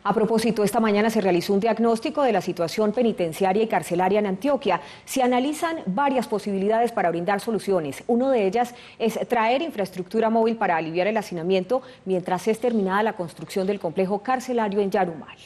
A propósito, esta mañana se realizó un diagnóstico de la situación penitenciaria y carcelaria en Antioquia. Se analizan varias posibilidades para brindar soluciones. Una de ellas es traer infraestructura móvil para aliviar el hacinamiento mientras es terminada la construcción del complejo carcelario en Yarumal.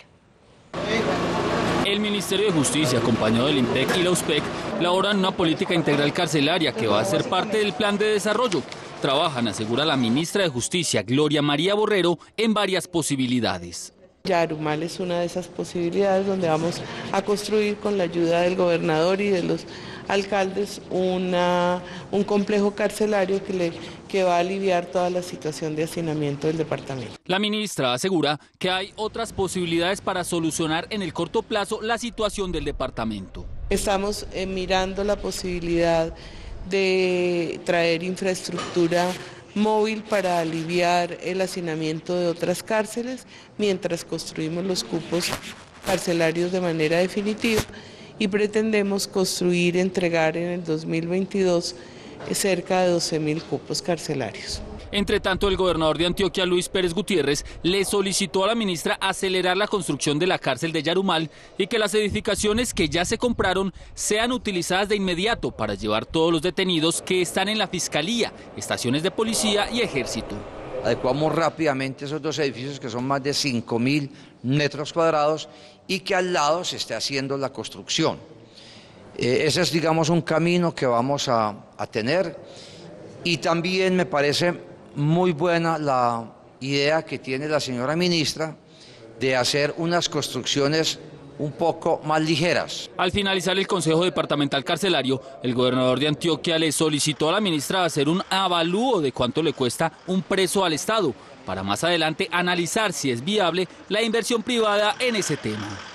El Ministerio de Justicia, acompañado del IMPEC y la USPEC, elaboran una política integral carcelaria que va a ser parte del plan de desarrollo. Trabajan, asegura la ministra de Justicia, Gloria María Borrero, en varias posibilidades. Yarumal es una de esas posibilidades donde vamos a construir con la ayuda del gobernador y de los alcaldes un complejo carcelario que va a aliviar toda la situación de hacinamiento del departamento. La ministra asegura que hay otras posibilidades para solucionar en el corto plazo la situación del departamento. Estamos mirando la posibilidad de traer infraestructura móvil para aliviar el hacinamiento de otras cárceles mientras construimos los cupos carcelarios de manera definitiva y pretendemos entregar en el 2022 cerca de 12.000 cupos carcelarios. Entre tanto, el gobernador de Antioquia, Luis Pérez Gutiérrez, le solicitó a la ministra acelerar la construcción de la cárcel de Yarumal y que las edificaciones que ya se compraron sean utilizadas de inmediato para llevar todos los detenidos que están en la Fiscalía, estaciones de policía y ejército. Adecuamos rápidamente esos dos edificios que son más de 5.000 metros cuadrados y que al lado se esté haciendo la construcción. Ese es, digamos, un camino que vamos a tener y también me parece muy buena la idea que tiene la señora ministra de hacer unas construcciones un poco más ligeras. Al finalizar el Consejo Departamental Carcelario, el gobernador de Antioquia le solicitó a la ministra hacer un avalúo de cuánto le cuesta un preso al Estado, para más adelante analizar si es viable la inversión privada en ese tema.